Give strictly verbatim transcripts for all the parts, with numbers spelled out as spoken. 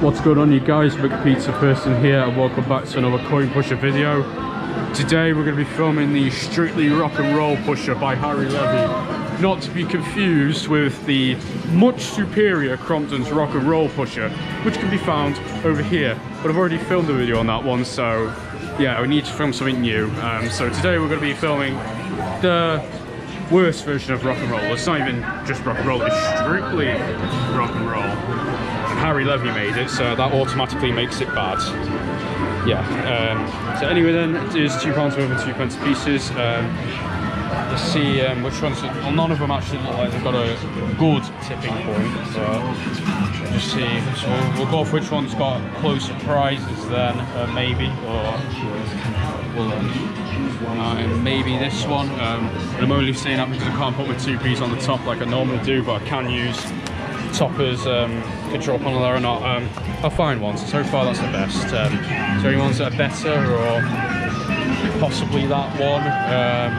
What's going on, you guys? McPizzaPerson here, and welcome back to another coin pusher video. Today we're going to be filming the Strictly Rock and Roll pusher by Harry Levy, not to be confused with the much superior Crompton's Rock and Roll pusher, which can be found over here. But I've already filmed a video on that one, so yeah, we need to film something new. Um, so today we're going to be filming the worst version of Rock and Roll. It's not even just Rock and Roll, it's Strictly Rock and Roll. Harry Levy made it, so that automatically makes it bad. Yeah. Um, so anyway, then there's two pounds worth of two pence pieces. Um, let's see um, which ones. Well, none of them actually look like they've got a good tipping point. So just see. So we'll, we'll go for which one's got closer prizes then, uh, maybe, or we'll. Uh, and maybe this one. Um, I'm only saying that because I can't put my two p's on the top like I normally do, but I can use toppers um, to drop on there or not. Um, I'll find ones. So far that's the best. Um, is there any ones that are better, or possibly that one? Um,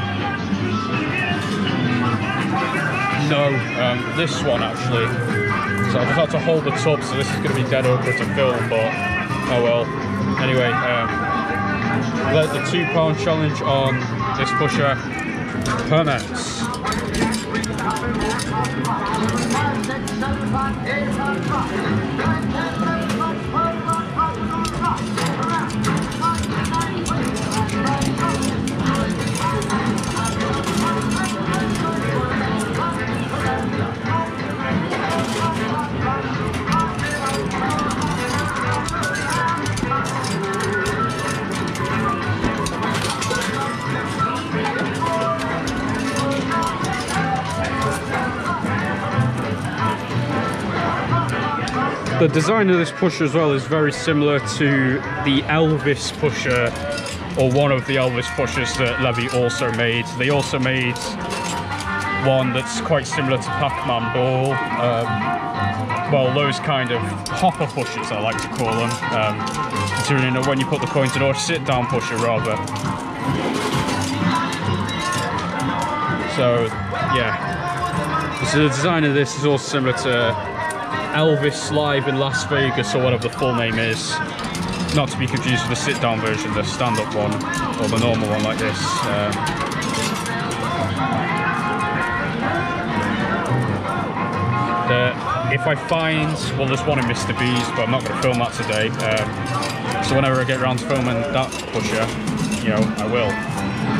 no, um, this one actually. So I just had to hold the tub, so this is going to be dead awkward to film, but oh well. Anyway, um, let the two pound challenge on this pusher commence. The design of this pusher as well is very similar to the Elvis pusher, or one of the Elvis pushers that Levy also made. They also made one that's quite similar to Pac-Man Ball. Um, well, those kind of hopper pushers, I like to call them. Um, considering that when you put the coins in, or sit-down pusher rather. So, yeah. So the design of this is also similar to Elvis Live in Las Vegas, or whatever the full name is. Not to be confused with the sit-down version, the stand-up one, or the normal one like this. Um, the, if I find, well, there's one in Mister B's, but I'm not going to film that today. Um, so whenever I get around to filming that pusher, you know, I will.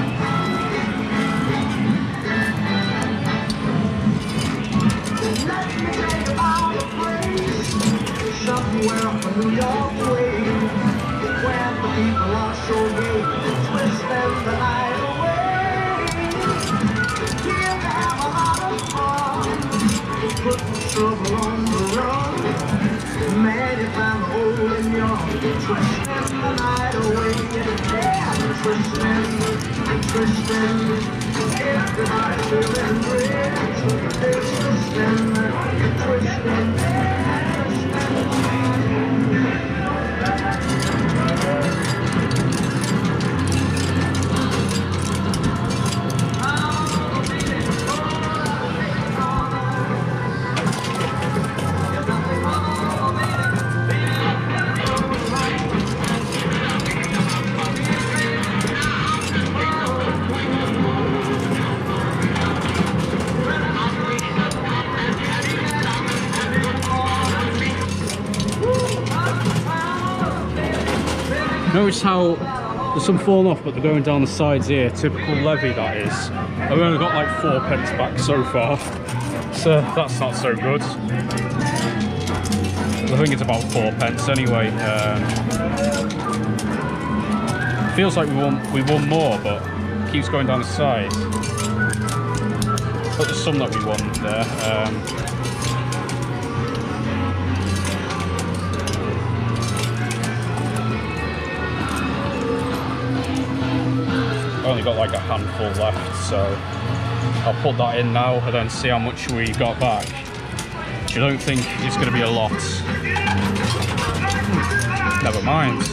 Somewhere on New York way, where the people are so gay, twisting the night away. Give them a lot of fun, put the trouble on the run. Man, if I'm old and young, twisting the night away. Yeah, twisting, twisting, everybody feeling rich. They're twisting, twisting. Notice how there's some falling off, but they're going down the sides here. Typical Levy, that is. I've only got like four pence back so far, so that's not so good. I think it's about four pence anyway. Um, feels like we won, we won more, but it keeps going down the side. But there's some that we won there. Um, only got like a handful left, so I'll put that in now and then see how much we got back. I don't think it's going to be a lot. Never mind.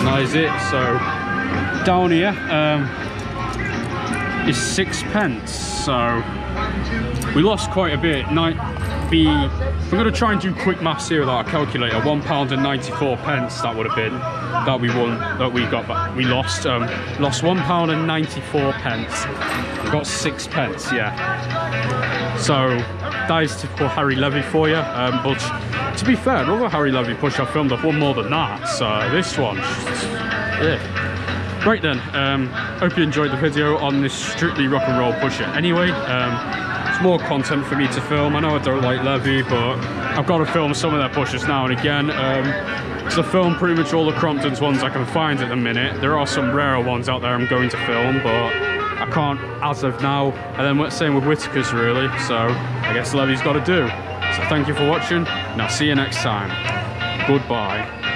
that is it. So down here um, is sixpence. So we lost quite a bit. Night be I'm gonna try and do quick maths here with our calculator. One pound and ninety-four pence that would have been that we won, that we got back. We lost um, lost one pound and ninety-four pence. We got sixpence, yeah. So that is typical Harry Levy for you. Um, but to be fair, another Harry Levy push I filmed I've won more than that. So this one, yeah. Right then, um, hope you enjoyed the video on this strictly rock and roll pusher. Anyway, um, it's more content for me to film. I know I don't like Levy, but I've got to film some of their pushers now and again. Um, so I film pretty much all the Crompton's ones I can find at the minute. There are some rarer ones out there I'm going to film, but I can't as of now. And then same with Whitaker's really. So I guess Levy's got to do. So thank you for watching, and I'll see you next time. Goodbye.